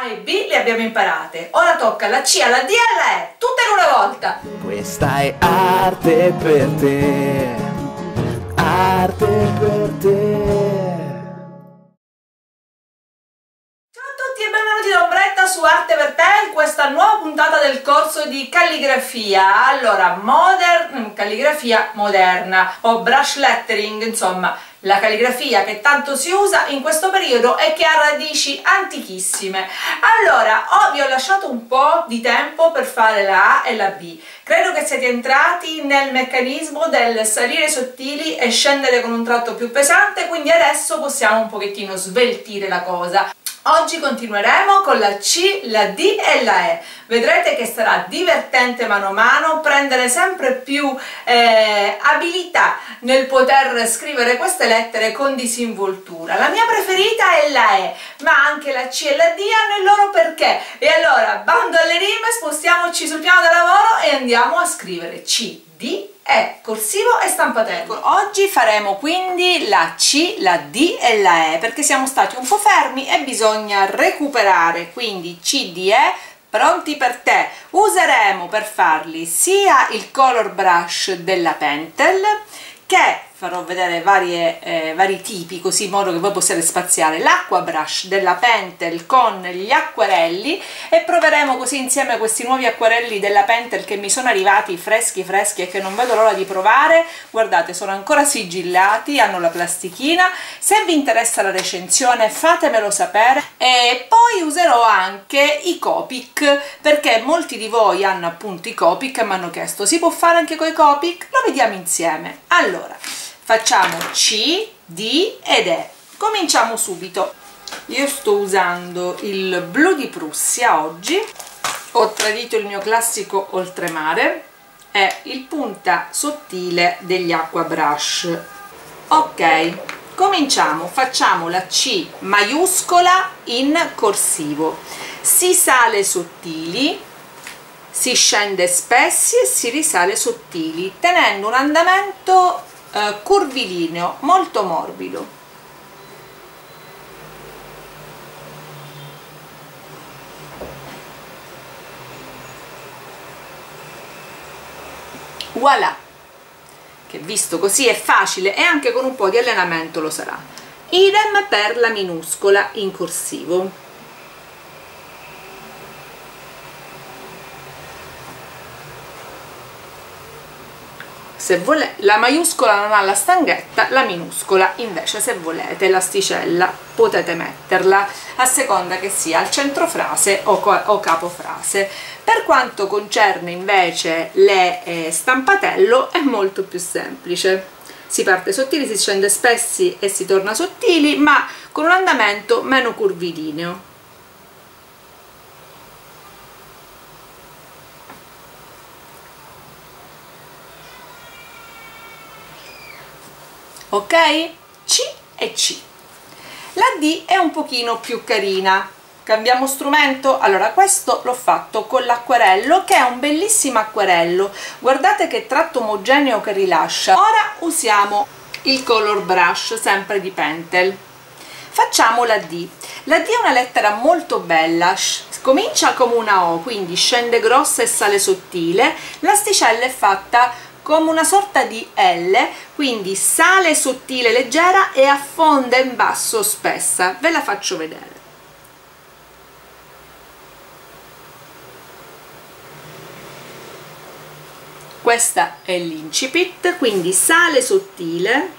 A e B le abbiamo imparate, ora tocca la C, alla D e alla E, tutte in una volta. Questa è arte per te, arte per te. Ciao a tutti e benvenuti da Ombretta su Arte per te, in questa nuova puntata del corso di calligrafia. Allora, calligrafia moderna o brush lettering, insomma, la calligrafia che tanto si usa in questo periodo e che ha radici antichissime. Allora, vi ho lasciato un po' di tempo per fare la A e la B. Credo che siete entrati nel meccanismo del salire sottili e scendere con un tratto più pesante, quindi adesso possiamo un pochettino sveltire la cosa. Oggi continueremo con la C, la D e la E. Vedrete che sarà divertente mano a mano, prendere sempre più abilità nel poter scrivere queste lettere con disinvoltura. La mia preferita è la E, ma anche la C e la D hanno il loro perché. E allora, bando alle rime, spostiamoci sul piano del lavoro e andiamo a scrivere C, D, E, corsivo e stampatello. Oggi faremo quindi la C, la D e la E perché siamo stati un po' fermi e bisogna recuperare, quindi C, D, E pronti per te. Useremo per farli sia il color brush della Pentel, che farò vedere vari tipi, così in modo che voi possiate spaziare, l'acqua brush della Pentel con gli acquerelli, e proveremo così insieme questi nuovi acquerelli della Pentel che mi sono arrivati freschi e che non vedo l'ora di provare. Guardate, sono ancora sigillati, hanno la plastichina. Se vi interessa la recensione fatemelo sapere. E poi userò anche i Copic, perché molti di voi hanno appunto i Copic e mi hanno chiesto: si può fare anche con i Copic? Lo vediamo insieme. Allora, facciamo C, D ed E. Cominciamo subito. Io sto usando il blu di Prussia oggi, ho tradito il mio classico oltremare e il punta sottile degli acqua brush. Ok, cominciamo, facciamo la C maiuscola in corsivo, si sale sottili, si scende spessi e si risale sottili, tenendo un andamento curvilineo, molto morbido. Voilà, che visto così è facile e anche con un po' di allenamento lo sarà. Idem per la minuscola in corsivo. Se la maiuscola non ha la stanghetta, la minuscola invece, se volete l'asticella, potete metterla a seconda che sia al centro frase o capo frase. Per quanto concerne invece le stampatello è molto più semplice, si parte sottili, si scende spessi e si torna sottili, ma con un andamento meno curvilineo. Ok? C e C. La D è un pochino più carina. Cambiamo strumento? Allora, questo l'ho fatto con l'acquerello, che è un bellissimo acquerello. Guardate che tratto omogeneo che rilascia. Ora usiamo il color brush, sempre di Pentel. Facciamo la D. La D è una lettera molto bella, comincia come una O, quindi scende grossa e sale sottile. L'asticella è fatta come una sorta di L, quindi sale sottile leggera e affonda in basso spessa. Ve la faccio vedere. Questa è l'incipit, quindi sale sottile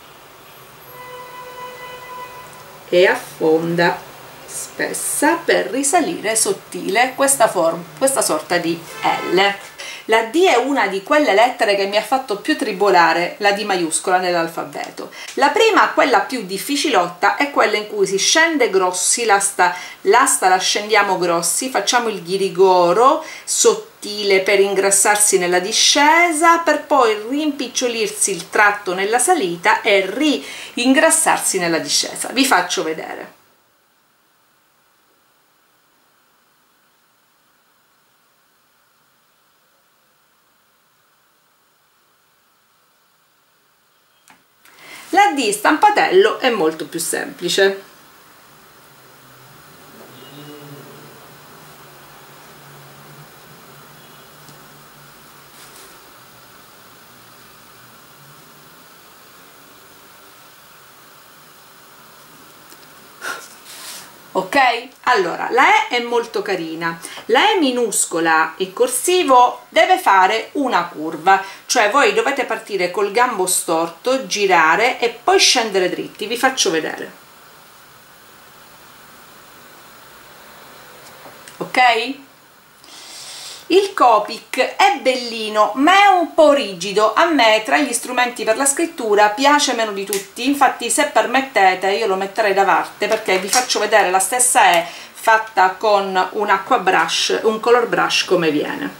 e affonda spessa per risalire sottile, questa sorta di L. La D è una di quelle lettere che mi ha fatto più tribolare, la D maiuscola nell'alfabeto. La prima, quella più difficilotta, è quella in cui si scende grossi, l'asta la scendiamo grossi, facciamo il ghirigoro sottile per ingrassarsi nella discesa, per poi rimpicciolirsi il tratto nella salita e ringrassarsi nella discesa. Vi faccio vedere. La D stampatello è molto più semplice. ok? Allora, la E è molto carina, la E minuscola in corsivo deve fare una curva, cioè voi dovete partire col gambo storto, girare e poi scendere dritti. Vi faccio vedere, ok? Il Copic è bellino ma è un po' rigido, a me tra gli strumenti per la scrittura piace meno di tutti, infatti se permettete io lo metterei da parte, perché vi faccio vedere la stessa E fatta con un acqua brush, un color brush come viene.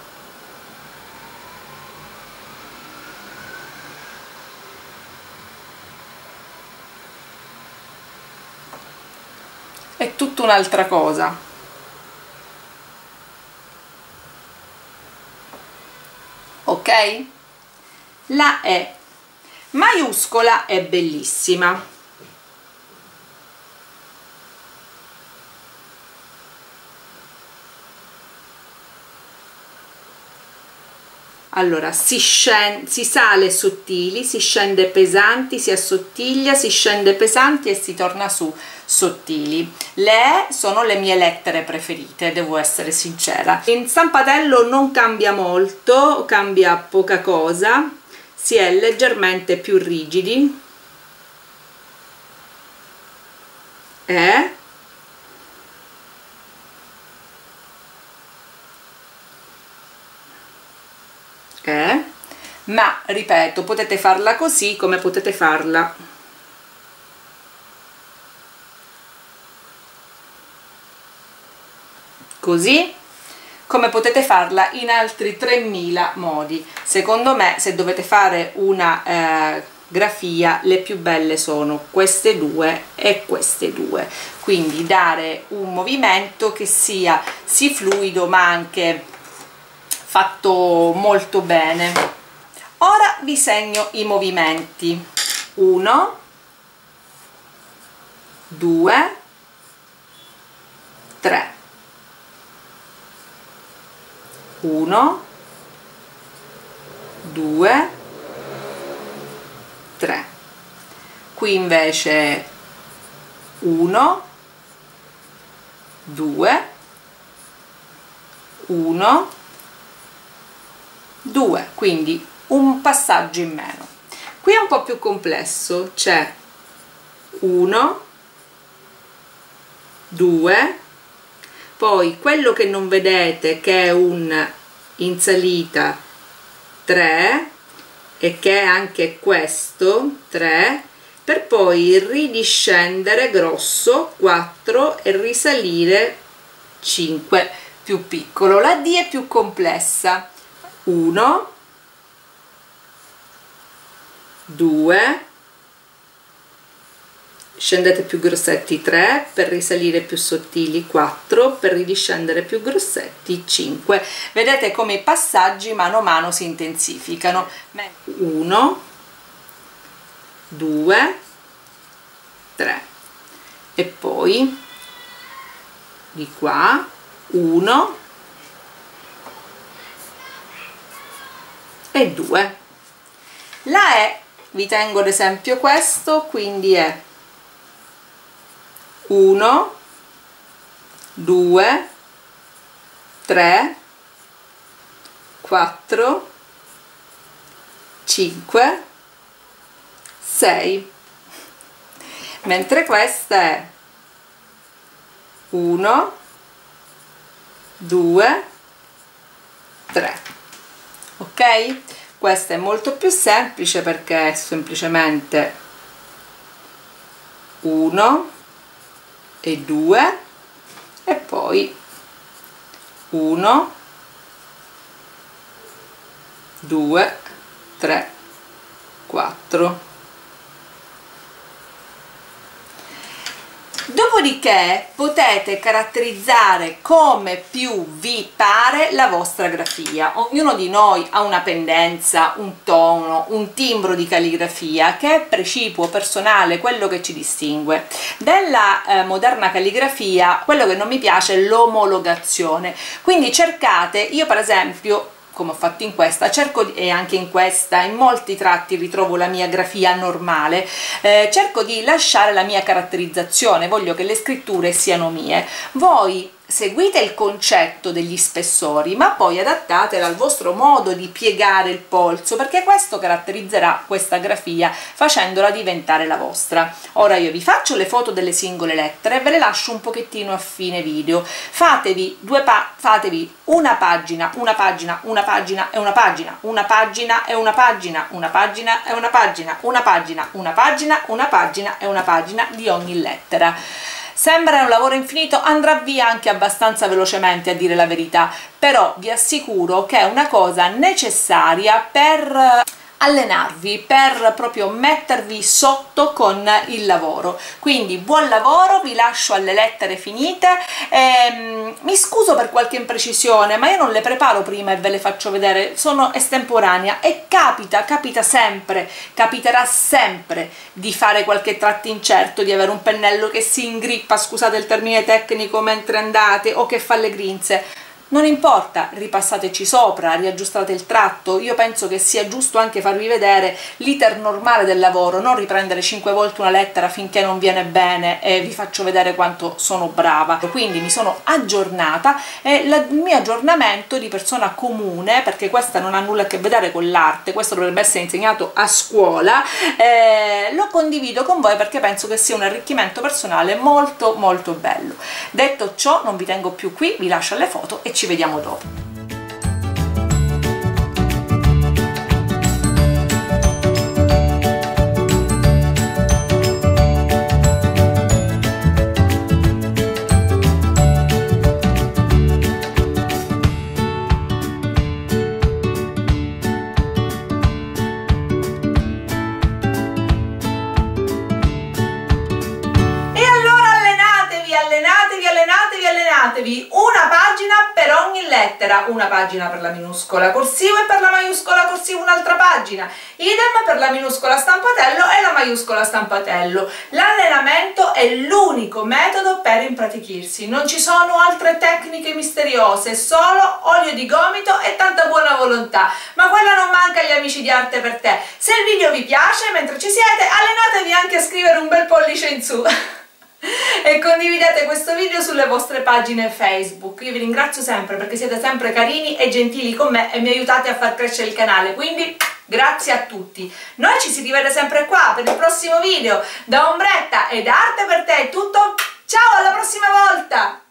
È tutta un'altra cosa. Ok? La E maiuscola è bellissima, allora si sale sottili, si scende pesanti, si assottiglia, si scende pesanti e si torna su sottili. Le E sono le mie lettere preferite, devo essere sincera. In stampatello non cambia molto, cambia poca cosa, si è leggermente più rigidi. Ma ripeto, potete farla così come potete farla così, come potete farla in altri 3000 modi. Secondo me, se dovete fare una grafia, le più belle sono queste due e queste due, quindi dare un movimento che sia sì fluido ma anche fatto molto bene. Ora vi segno i movimenti: 1, 2, 3, 1, 2, 3. Qui invece 1, 2, 1, 2, quindi un passaggio in meno. Qui è un po' più complesso, c'è 1, 2, poi quello che non vedete che è un in salita 3 e che è anche questo 3, per poi ridiscendere grosso 4 e risalire 5 più piccolo. La D è più complessa: 1, 2, scendete più grossetti 3 per risalire più sottili 4 per ridiscendere più grossetti 5. Vedete come i passaggi mano a mano si intensificano. 1, 2, 3 e poi di qua 1 e 2. La E, vi tengo ad esempio questo, quindi è 1, 2, 3, 4, 5, 6, mentre questa è 1, 2, 3. Ok? Questa è molto più semplice perché è semplicemente 1 e 2 e poi 1, 2, 3, 4. Dopodiché potete caratterizzare come più vi pare la vostra grafia. Ognuno di noi ha una pendenza, un tono, un timbro di calligrafia che è precipuo, personale, quello che ci distingue. Della moderna calligrafia quello che non mi piace è l'omologazione, quindi cercate, io per esempio come ho fatto in questa, e anche in questa, in molti tratti ritrovo la mia grafia normale, cerco di lasciare la mia caratterizzazione, voglio che le scritture siano mie. Voi seguite il concetto degli spessori, ma poi adattatela al vostro modo di piegare il polso, perché questo caratterizzerà questa grafia facendola diventare la vostra. Ora io vi faccio le foto delle singole lettere e ve le lascio un pochettino a fine video. Fatevi una pagina, una pagina, una pagina e una pagina, una pagina e una pagina, una pagina e una pagina, una pagina, una pagina, una pagina e una pagina di ogni lettera. Sembra un lavoro infinito, andrà via anche abbastanza velocemente, a dire la verità, però vi assicuro che è una cosa necessaria per allenarvi, per proprio mettervi sotto con il lavoro. Quindi buon lavoro, vi lascio alle lettere finite. Mi scuso per qualche imprecisione, ma io non le preparo prima e ve le faccio vedere, sono estemporanea e capiterà sempre di fare qualche tratto incerto, di avere un pennello che si ingrippa, scusate il termine tecnico, mentre andate, o che fa le grinze. Non importa, ripassateci sopra, riaggiustate il tratto. Io penso che sia giusto anche farvi vedere l'iter normale del lavoro, non riprendere 5 volte una lettera finché non viene bene e vi faccio vedere quanto sono brava. Quindi mi sono aggiornata e il mio aggiornamento di persona comune, perché questa non ha nulla a che vedere con l'arte, questo dovrebbe essere insegnato a scuola, lo condivido con voi perché penso che sia un arricchimento personale molto molto bello. Detto ciò, non vi tengo più qui, vi lascio alle foto e ci vediamo dopo. Una pagina per ogni lettera, una pagina per la minuscola corsivo e per la maiuscola corsivo un'altra pagina, idem per la minuscola stampatello e la maiuscola stampatello. L'allenamento è l'unico metodo per impratichirsi, non ci sono altre tecniche misteriose, solo olio di gomito e tanta buona volontà, ma quella non manca agli amici di Arte per Te. Se il video vi piace, mentre ci siete, allenatevi anche a scrivere un bel pollice in su e condividete questo video sulle vostre pagine Facebook. Io vi ringrazio sempre perché siete sempre carini e gentili con me e mi aiutate a far crescere il canale, quindi grazie a tutti. Noi ci si rivede sempre qua per il prossimo video. Da Ombretta e da Arte per Te è tutto, ciao, alla prossima volta!